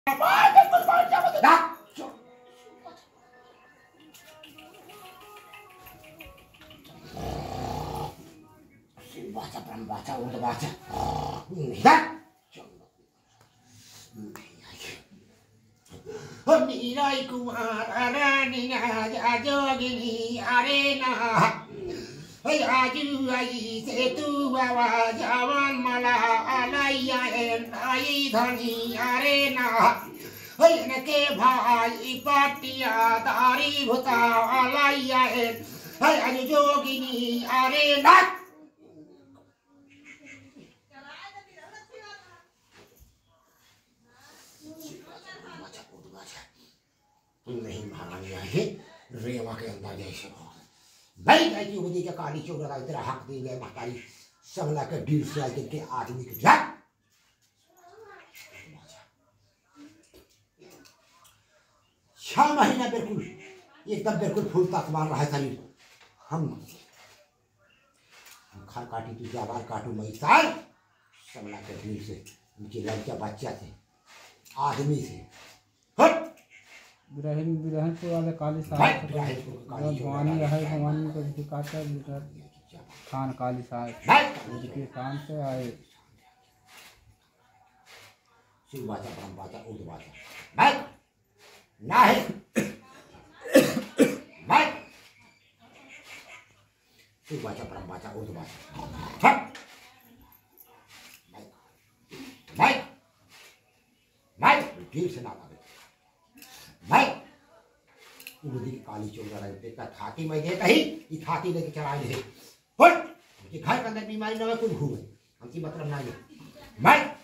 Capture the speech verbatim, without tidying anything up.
baca pelan baca untuk baca tidak Nilai kumar arani na jogini arena Hai aju ai setu bawa jawan mala alaya en ai dhani arena Hai nake bhai patia tari bhuta alaya en Hai aju jogini arena नहीं महारानी है रेवा के अंदर जैसे भाई ऐसी होती क्या काली चोर लगा तेरा हक दी गए महतारी सबला के डील से आके के आदमी के जा छह महीना बिल्कुल एकदम बिल्कुल फूल तकवार रहा था हम खार काटी तू जाबार काटू मई साल सबला के डील से उनके लड़का बच्चा थे आदमी थे हट बिरहन बिरहनपुर वाले काली साहब भवानी रहे भवानी को दिखाता खान काली साहब उनके काम से आए शिव बाचा ब्रह्म बाचा उर्दू बाचा बैठ ना है बैठ शिव बाचा ब्रह्म बाचा उर्दू बाचा हट बैठ बैठ बैठ ठीक से ना भाई उर्दी काली चोर रहते का थाती में दे कहीं ये थाती लेके चला ले हट ये घर के अंदर बीमारी ना कोई घूमे हमकी मतलब ना है भाई